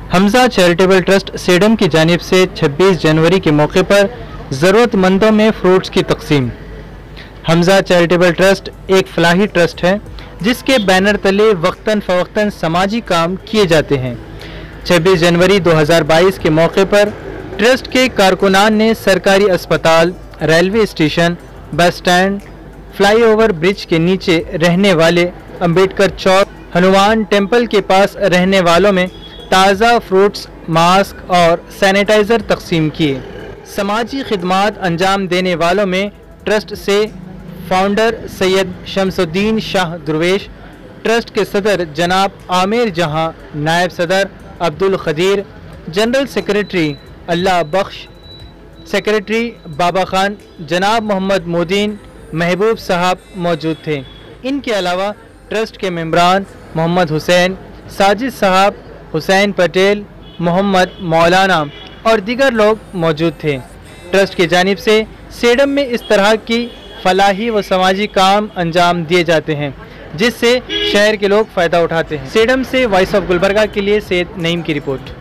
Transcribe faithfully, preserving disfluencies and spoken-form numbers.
Hamza charitable trust sedum की जानिब से छब्बीस जनवरी के मौके पर ज़रूरतमंदों में फ्रूट्स की तकसीम। हमजा चैरिटेबल ट्रस्ट एक फलाही ट्रस्ट है जिसके बैनर तले वक्तन फ़वक्तन समाजी काम किए जाते हैं। छब्बीस जनवरी दो हज़ार बाईस के मौके पर ट्रस्ट के कारकुनान ने सरकारी अस्पताल, railway station, bus stand, flyover bridge के नीचे रहने वाले अंबेडकर चौक, हनुमान टेम्पल के पास रहने वालों में ताज़ा फ्रूट्स, मास्क और सैनिटाइज़र तकसीम किए। समाजी खिदमात अंजाम देने वालों में ट्रस्ट से फाउंडर सैयद शमसुद्दीन शाह दुर्वेश, ट्रस्ट के सदर जनाब आमिर जहां, नायब सदर Abdul Khadeer, general secretary Allah Bakhsh, secretary Baba Khan, जनाब मोहम्मद मोदीन, महबूब साहब मौजूद थे। इनके अलावा ट्रस्ट के मेंबरान मोहम्मद हुसैन, साजिद साहब, हुसैन पटेल, मोहम्मद मौलाना और दीगर लोग मौजूद थे। ट्रस्ट की जानिब से सेडम में इस तरह की फलाही व समाजी काम अंजाम दिए जाते हैं जिससे शहर के लोग फ़ायदा उठाते हैं। सेडम से वॉइस ऑफ गुलबर्गा के लिए सैयद नईम की रिपोर्ट।